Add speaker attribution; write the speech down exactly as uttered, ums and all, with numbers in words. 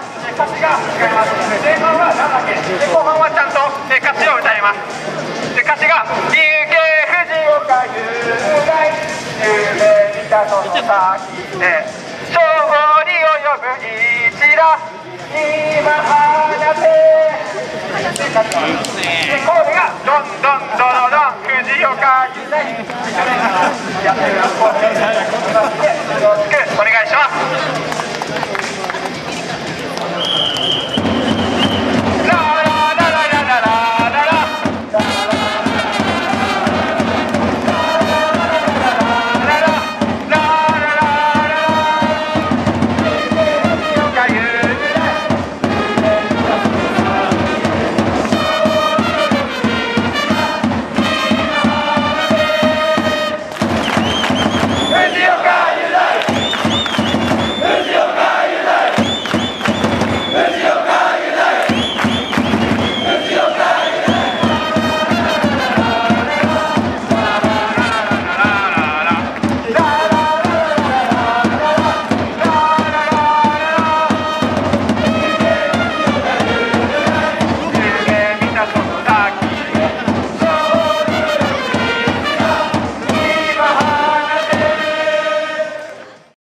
Speaker 1: 歌詞が違います。前半はなんだっけ、で後半はちゃんと歌詞を歌います。で歌詞が「池藤岡雄大夢見たその先で勝利を呼ぶ一打今放て」でコールが「どんどんどろどん藤岡雄大」やってみます。よろしくお願いします。